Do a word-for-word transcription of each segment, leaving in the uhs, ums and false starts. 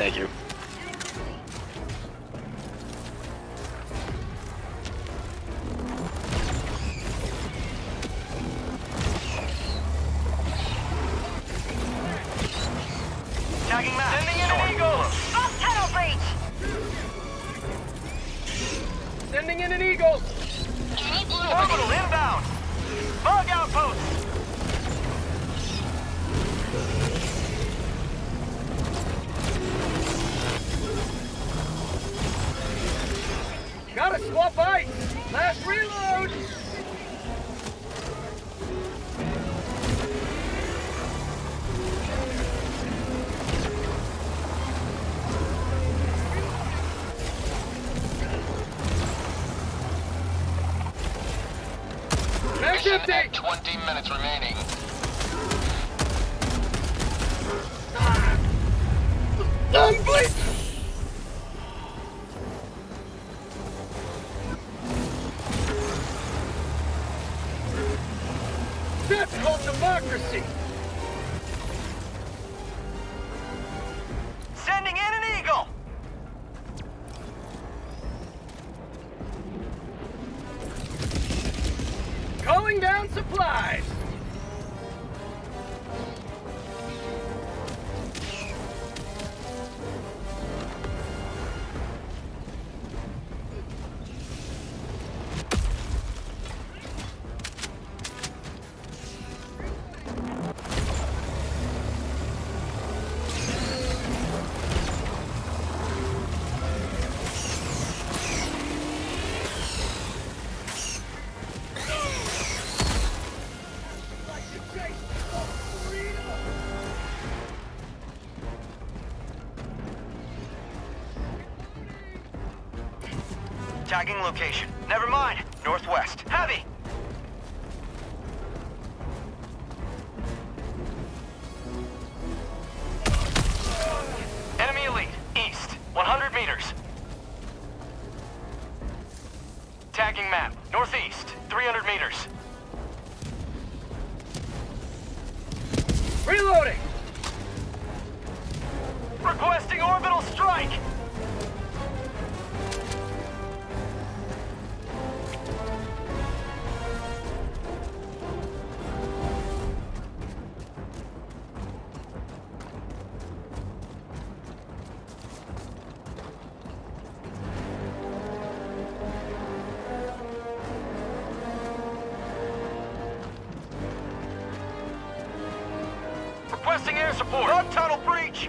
Thank you. Tagging map. Sending in an eagle. Boss tunnel breach. Sending in an eagle. Orbital inbound. Bug outpost. Gotta swap ice. Last reload. Mission at twenty minutes remaining. Done, please. That's called democracy. Sending in an eagle. Calling down supplies. Tagging location. Never mind. Northwest. Heavy! Enemy elite. East. one hundred meters. Tagging map. Northeast. three hundred meters. Reloading! Requesting orbital strike! Requesting air support. Bug tunnel breach.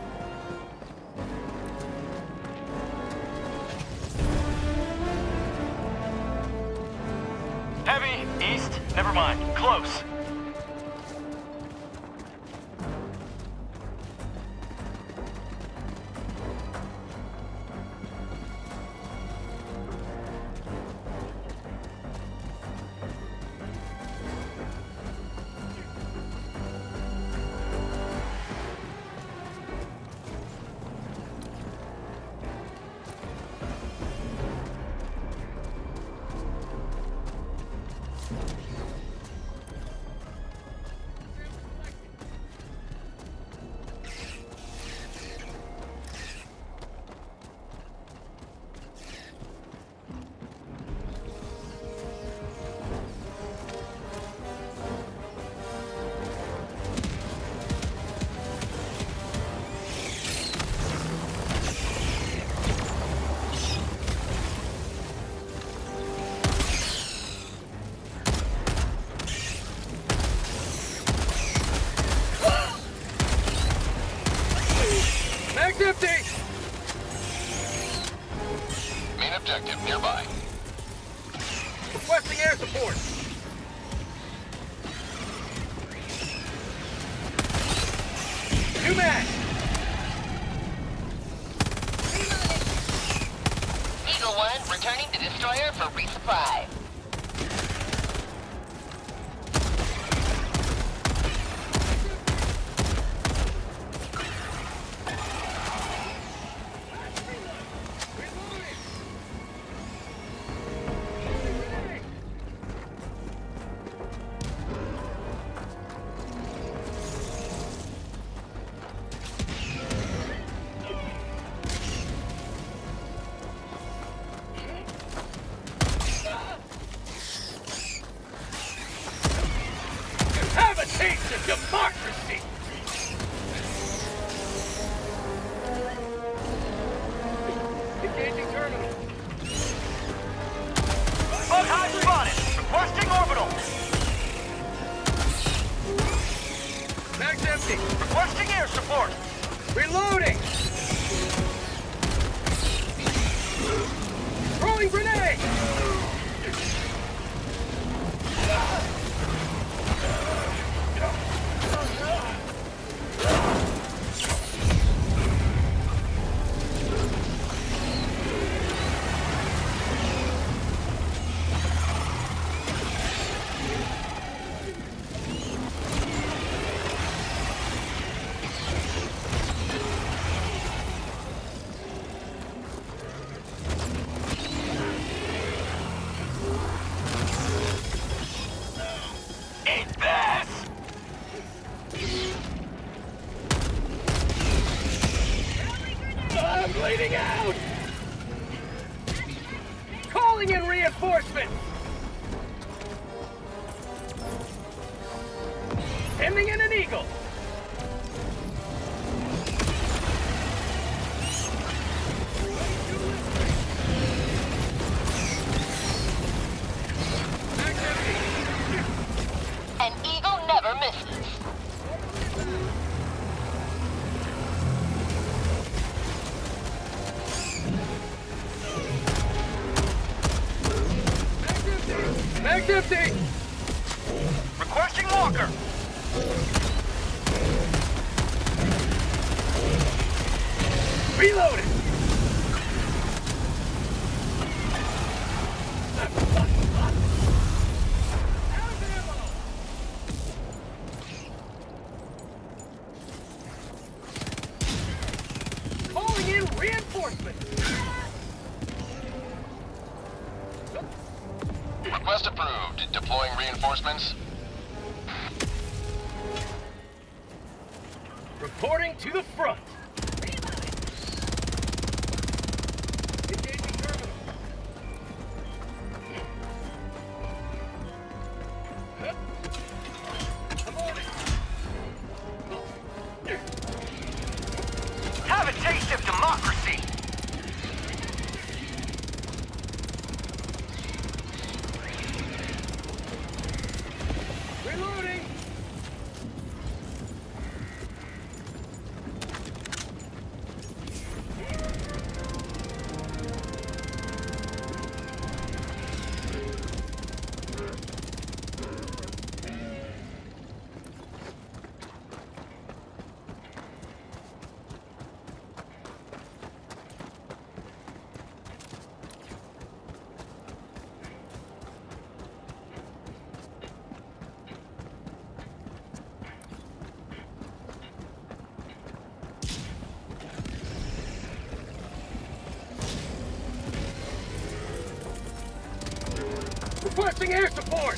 Heavy. East. Never mind. Close. Mag's empty! Main objective nearby. Requesting air support. New mag! Eagle One returning to destroyer for resupply. I'm bleeding out! Calling in reinforcements! Sending in an eagle! An eagle never misses. Mag's empty! Requesting walker! Reloading! Out of ammo! Calling in reinforcements! Request approved. Deploying reinforcements. Reporting to the front. Engaging terminal. Huh? I'm on it. Have a taste of democracy. Reloading. Requesting air support!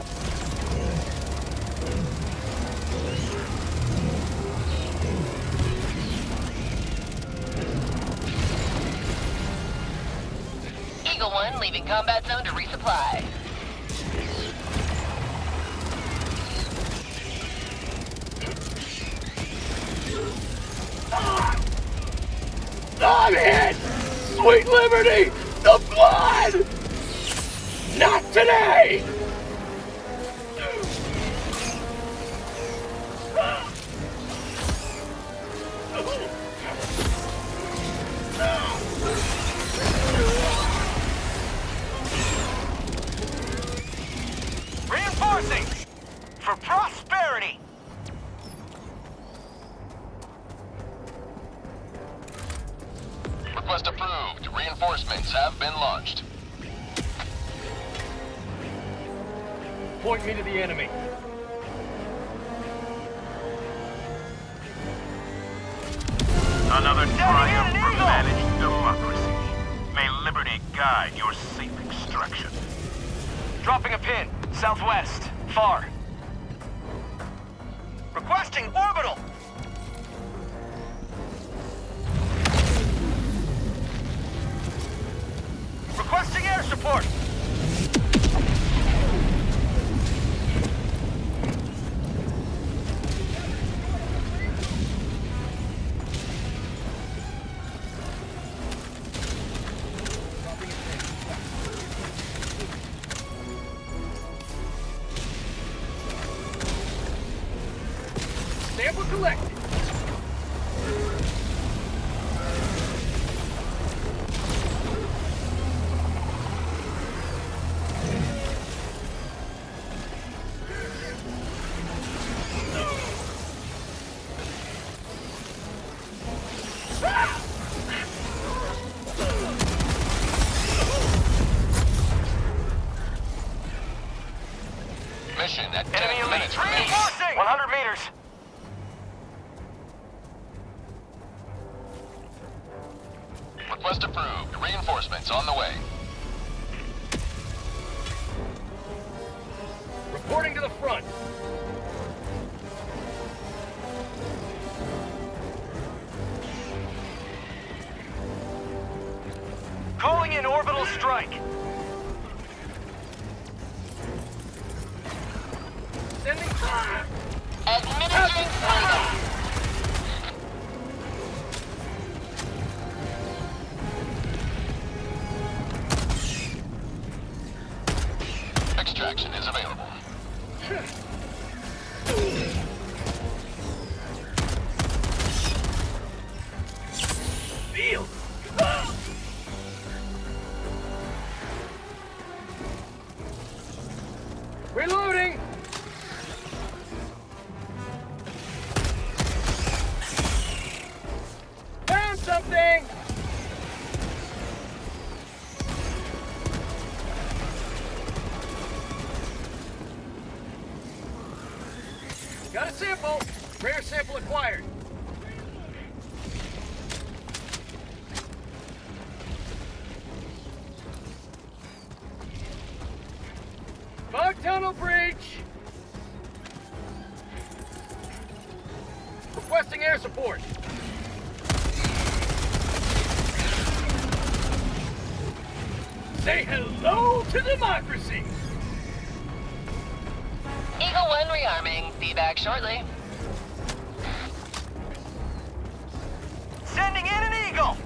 Eagle one leaving combat zone to resupply. I'm hit! Sweet liberty! The blood! Not today! Reinforcing! For prosperity! Request approved. Reinforcements have been launched. Point me to the enemy. Another triumph for managed democracy. May liberty guide your safe extraction. Dropping a pin. Southwest. Far. Requesting orbital! Requesting air support! Sample collected. Mission at Enemy ten elite. minutes remaining. Reinforcing! one hundred meters. Request approved. Reinforcements on the way. Reporting to the front. Calling in orbital strike. Sending fire. Administering freedom. Extraction is available. Field. Reloading. Found something. Got a sample. Rare sample acquired. Bug tunnel breach. Requesting air support. Say hello to democracy. Eagle one rearming. Be back shortly. Sending in an Eagle.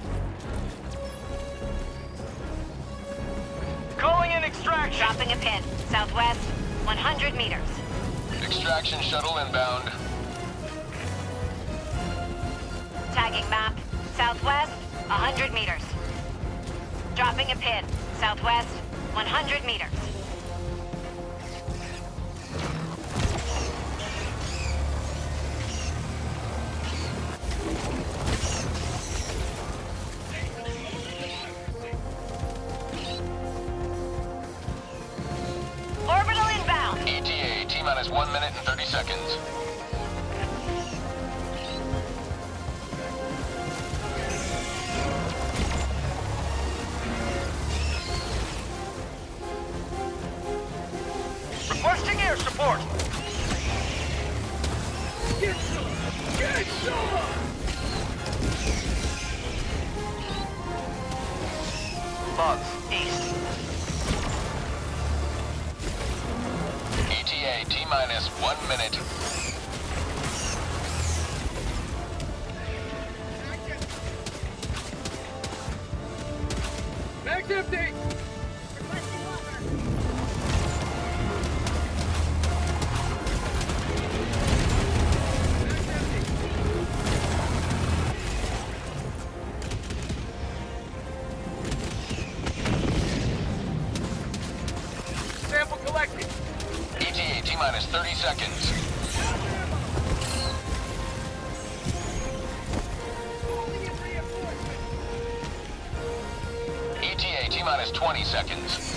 Calling in extraction. Dropping a pin. Southwest, one hundred meters. Extraction shuttle inbound. Tagging map. Southwest, one hundred meters. Dropping a pin. Southwest, one hundred meters. Orbital inbound. E T A, T-minus one minute and thirty seconds. Requesting air support. Get some! Get some! Bugs, east. E T A, T-minus one minute. Mag's empty! Sample collected. E T A, T-minus thirty seconds. E T A, T-minus twenty seconds.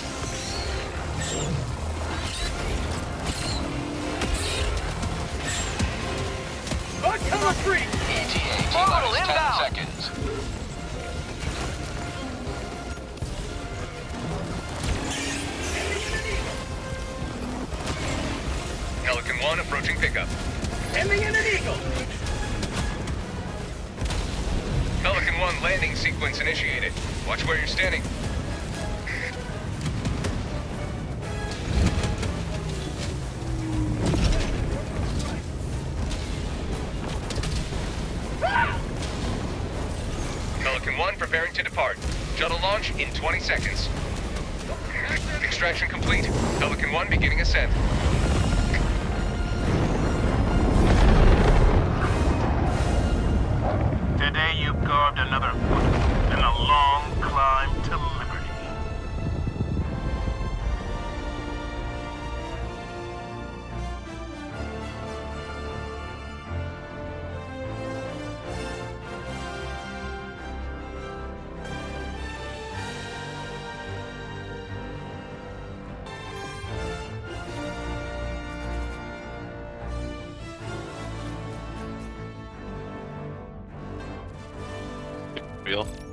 Bug tunnel free! E T A, Orbital T-minus ten inbound. seconds. Pelican one approaching pickup. Sending in an Eagle! Pelican one landing sequence initiated. Watch where you're standing. Pelican one preparing to depart. Shuttle launch in twenty seconds. Extraction complete. Pelican one beginning ascent. Today you carved another foot in a long climb to liberty. Real.